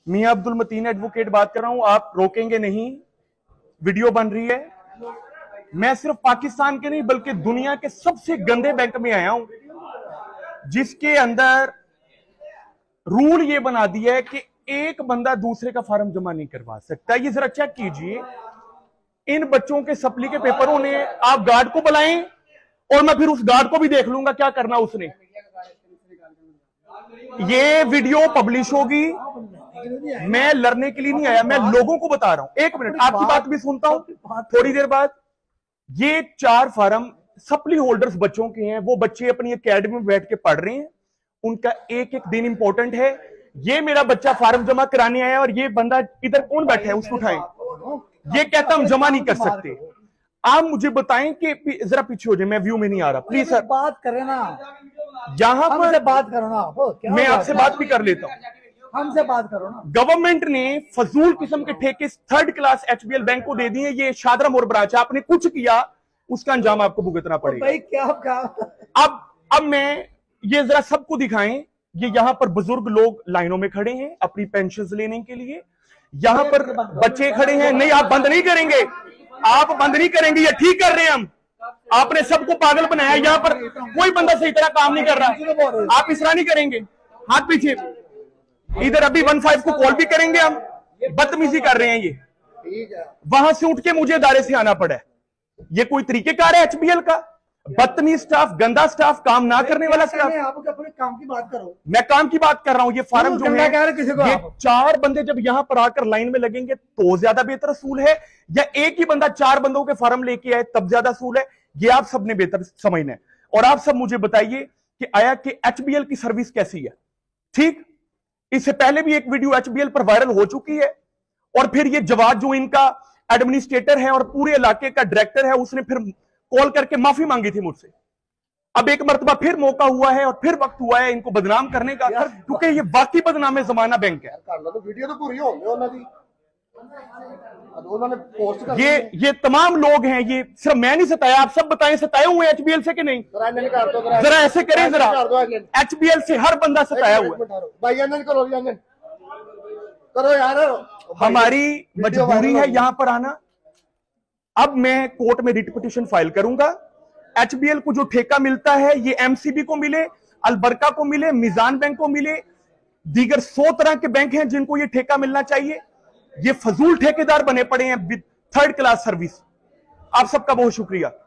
मियां Abdul Mateen advocate बात कर रहा हूं। आप रोकेंगे नहीं, वीडियो बन रही है। मैं सिर्फ पाकिस्तान के नहीं बल्कि दुनिया के सबसे गंदे बैंक में आया हूं, जिसके अंदर रूल ये बना दिया है कि एक बंदा दूसरे का फॉर्म जमा नहीं करवा सकता। ये जरा चेक कीजिए, इन बच्चों के सप्ली के पेपरों ने, आप गार्ड को बुलाएं और मैं फिर उस गार्ड को भी देख लूंगा क्या करना उसने। ये वीडियो पब्लिश होगी। मैं लड़ने के लिए नहीं आया, मैं लोगों को बता रहा हूं। एक मिनट, आपकी बात भी सुनता हूं थोड़ी देर बाद। ये 4 फार्म सप्ली होल्डर्स बच्चों के हैं, वो बच्चे अपनी एकेडमी में बैठ के पढ़ रहे हैं, उनका एक एक दिन इंपॉर्टेंट है। ये मेरा बच्चा फार्म जमा कराने आया और ये बंदा इधर कौन बैठा है, उसको उठाएं। ये कहता हम जमा नहीं कर सकते। आप मुझे बताएं कि जरा पीछे हो जाए, मैं व्यू में नहीं आ रहा, प्लीज सर। बात करें ना, यहां पर बात करो ना। मैं आपसे बात भी कर लेता हूं। हमसे बात करो ना। गवर्नमेंट ने फजूल किस्म के ठेके 3rd क्लास एचबीएल बैंक को दे दिए। ये शादरा मोर ब्रांच, आपने कुछ किया उसका अंजाम आपको भुगतना पड़ेगा। भाई क्या अब मैं ये जरा सबको दिखाएं। ये यहां पर बुजुर्ग लोग लाइनों में खड़े हैं अपनी पेंशन लेने के लिए। यहां पर बच्चे खड़े हैं। नहीं, आप बंद नहीं करेंगे, आप बंद नहीं करेंगे, ये ठीक कर रहे हैं हम। आपने सबको पागल बनाया। यहां पर कोई बंदा सही तरह काम नहीं कर रहा, आप इसरा नहीं करेंगे। हाथ पीछे। इधर अभी 15 को कॉल भी करेंगे हम। बदतमीजी कर रहे हैं ये। वहां से उठ के मुझे अदारे से आना पड़ा है। ये कोई तरीकेकार है एचबीएल का? बदतमीज स्टाफ, गंदा स्टाफ, काम ना करने वाला स्टाफ। आप अपने काम की बात करो। मैं काम की बात कर रहा हूं। ये फार्म जो है, ये आप 4 बंदे जब यहां पर आकर लाइन में लगेंगे तो ज्यादा बेहतर असूल है, या एक ही बंदा 4 बंदों के फार्म लेके आए तब ज्यादा असूल है? ये आप सबने बेहतर समझना है। और आप सब मुझे बताइए कि आया कि एचबीएल की सर्विस कैसी है। ठीक, इससे पहले भी एक वीडियो एचबीएल पर वायरल हो चुकी है, और फिर ये जवाद जो इनका एडमिनिस्ट्रेटर है और पूरे इलाके का डायरेक्टर है, उसने फिर कॉल करके माफी मांगी थी मुझसे। अब एक मर्तबा फिर मौका हुआ है और फिर वक्त हुआ है इनको बदनाम करने का, क्योंकि ये वाकई बदनाम जमाना बैंक है। ये तमाम लोग हैं, ये सिर्फ मैं नहीं सताया, आप सब बताएं सताए हुए एचबीएल से कि नहीं? जरा ऐसे करें, जरा एचबीएल से हर बंदा सताया हुआ है। हमारी मजबूरी है यहां पर आना। अब मैं कोर्ट में रिट पिटीशन फाइल करूंगा। एचबीएल को जो ठेका मिलता है ये एमसीबी को मिले, अलबरका को मिले, मिजान बैंक को मिले, दीगर 100 तरह के बैंक हैं जिनको ये ठेका मिलना चाहिए। ये फजूल ठेकेदार बने पड़े हैं विद 3rd क्लास सर्विस। आप सबका बहुत शुक्रिया।